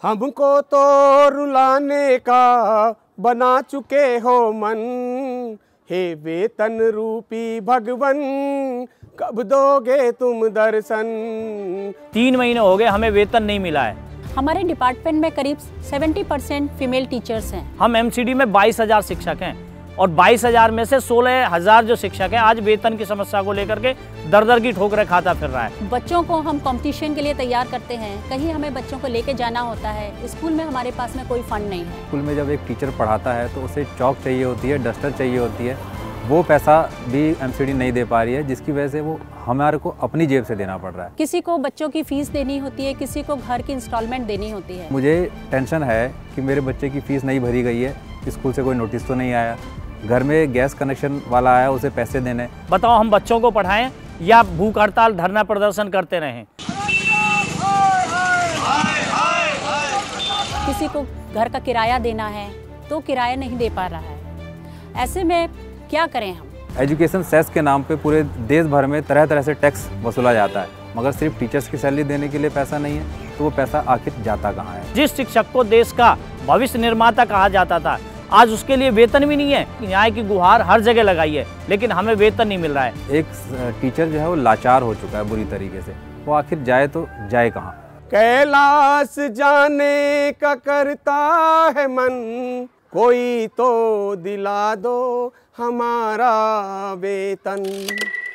हमको तो रुलाने का बना चुके हो मन, हे वेतन रूपी भगवन कब दोगे तुम दर्शन। 3 महीने हो गए हमें वेतन नहीं मिला है। हमारे डिपार्टमेंट में करीब 70% फीमेल टीचर्स हैं। हम एमसीडी में 22,000 शिक्षक हैं और 22,000 में से 16,000 जो शिक्षक हैं आज वेतन की समस्या को लेकर के दर दर की ठोकरें खाता फिर रहा है। बच्चों को हम कंपटीशन के लिए तैयार करते हैं, कहीं हमें बच्चों को लेके जाना होता है, स्कूल में हमारे पास में कोई फंड नहीं है। स्कूल में जब एक टीचर पढ़ाता है तो उसे चौक चाहिए होती है, डस्टर चाहिए होती है, वो पैसा भी एमसीडी नहीं दे पा रही है, जिसकी वजह से वो हमारे को अपनी जेब से देना पड़ रहा है। किसी को बच्चों की फीस देनी होती है, किसी को घर की इंस्टॉलमेंट देनी होती है। मुझे टेंशन है कि मेरे बच्चे की फ़ीस नहीं भरी गई है, स्कूल से कोई नोटिस तो नहीं आया, घर में गैस कनेक्शन वाला आया उसे पैसे देने। बताओ हम बच्चों को पढ़ाएं या भूख हड़ताल धरना प्रदर्शन करते रहें। किसी को घर का किराया देना है तो किराया नहीं दे पा रहा है, ऐसे में क्या करें हम। एजुकेशन सेस के नाम पे पूरे देश भर में तरह तरह से टैक्स वसूला जाता है, मगर सिर्फ टीचर्स की सैलरी देने के लिए पैसा नहीं है, तो वो पैसा आखिर जाता कहाँ है। जिस शिक्षक को देश का भविष्य निर्माता कहा जाता था आज उसके लिए वेतन भी नहीं है। न्याय की गुहार हर जगह लगाई है लेकिन हमें वेतन नहीं मिल रहा है। एक टीचर जो है वो लाचार हो चुका है बुरी तरीके से, वो आखिर जाए तो जाए कहाँ। कैलाश जाने का करता है मन, कोई तो दिला दो हमारा वेतन।